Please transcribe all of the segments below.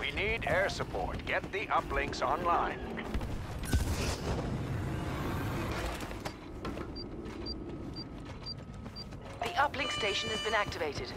We need air support. Get the uplinks online. The uplink station has been activated.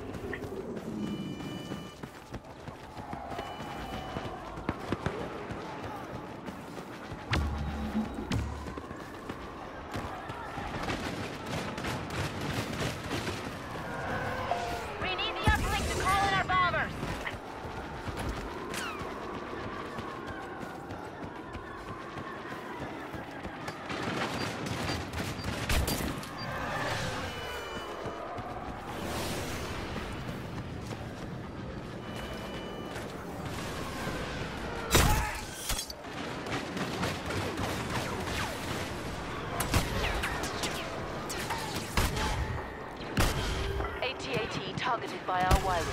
Targeted by our wiring.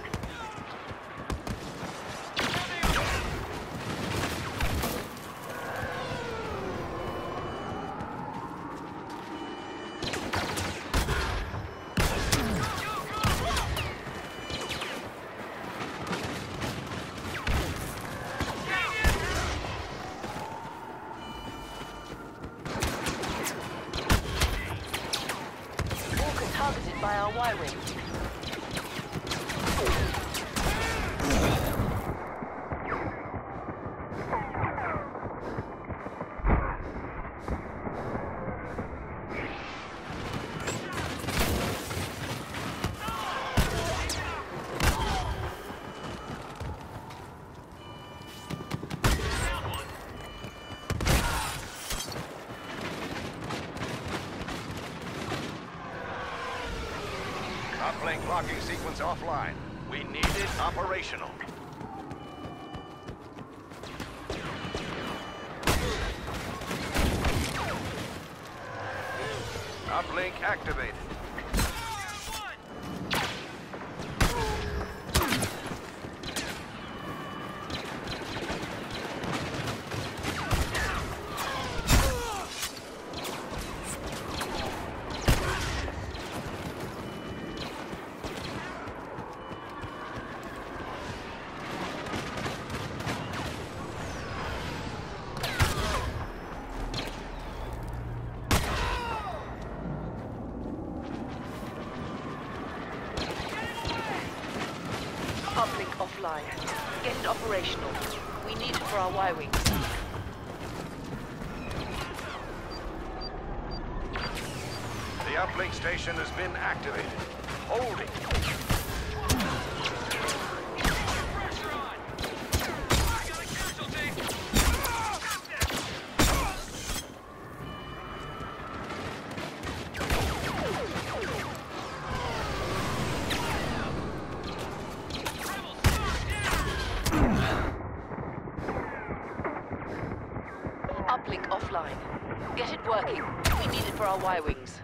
Walker targeted by our wiring. Uplink locking sequence offline. We need it operational. Uplink activated. Uplink offline. Get it operational. We need it for our Y-wings. The uplink station has been activated. Holding. Uplink offline. Get it working. We need it for our Y-wings.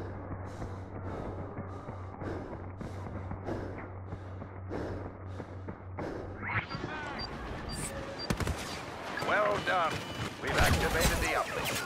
Well done. We've activated the uplink.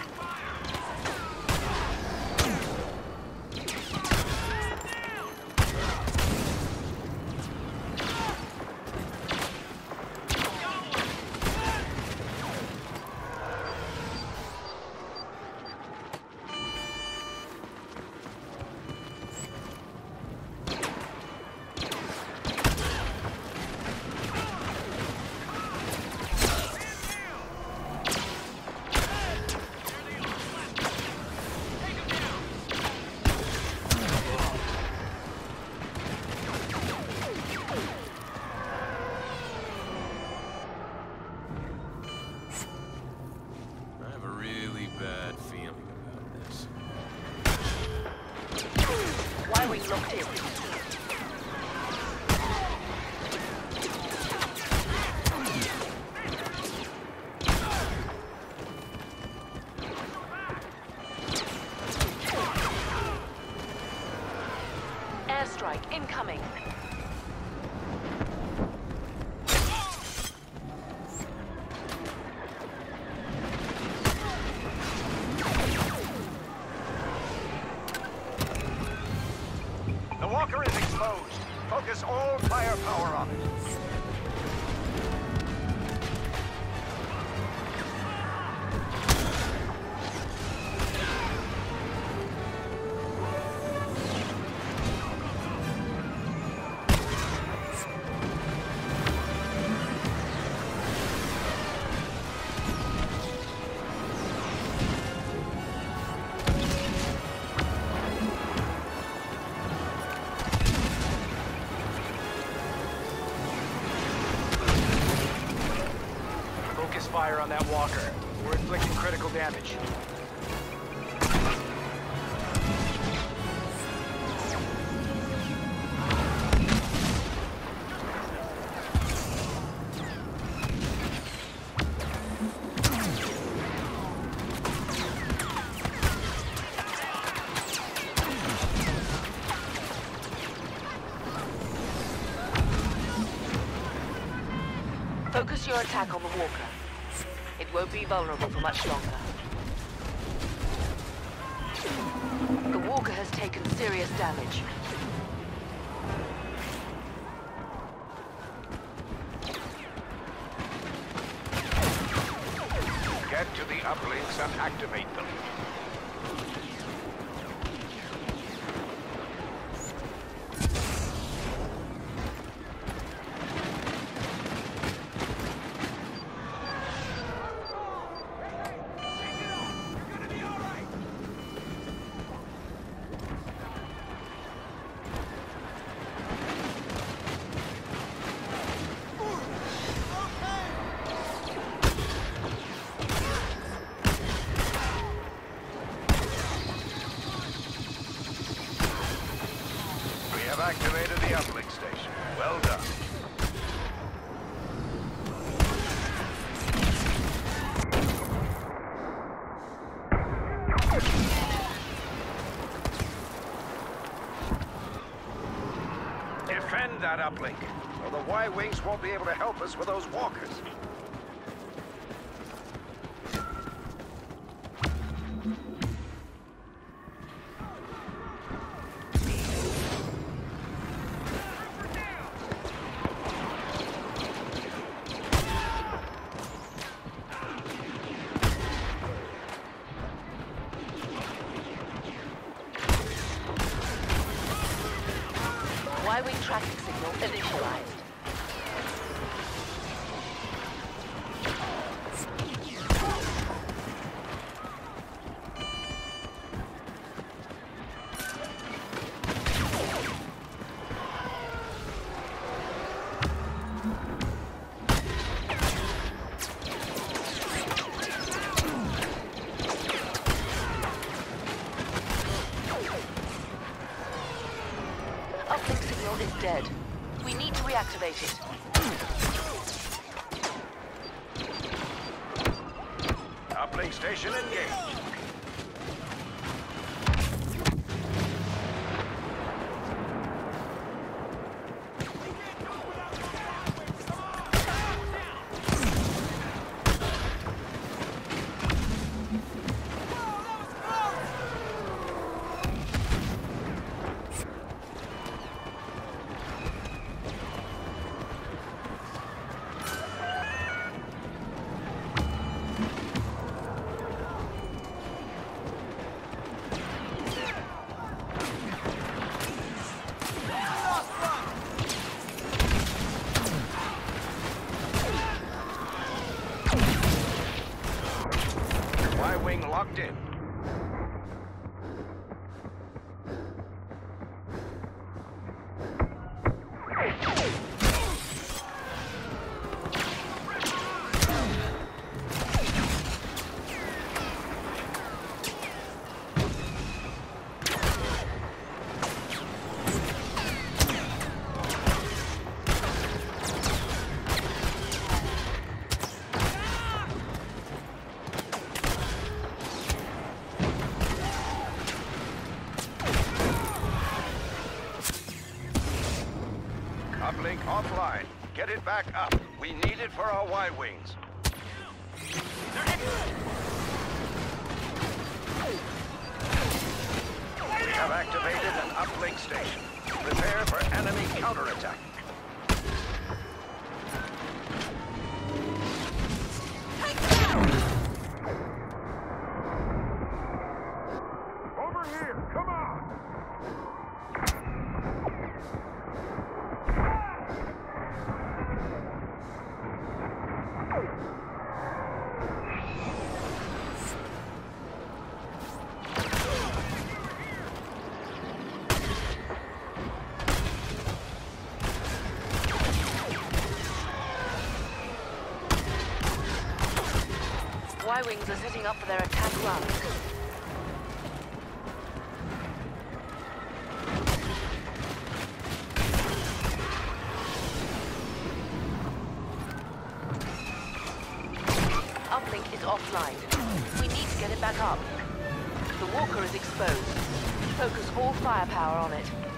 Y-wing locked in. Airstrike incoming. The walker is exposed. Focus all firepower on it. fire on that walker. We're inflicting critical damage. Focus your attack on the walker. It won't be vulnerable for much longer. The walker has taken serious damage. Get to the uplinks and activate them. Activated the uplink station. Well done. Defend that uplink, or the Y-Wings won't be able to help us with those walkers. Y-Wing tracking signal initialized. Uplink signal is dead. We need to reactivate it. Uplink station engaged. Y-Wing locked in. Uplink offline. Get it back up. We need it for our Y-Wings. We have activated an uplink station. Prepare for enemy counterattack. Over here, come on! Y-Wings are setting up for their attack run. Uplink is offline. We need to get it back up. The walker is exposed. Focus all firepower on it.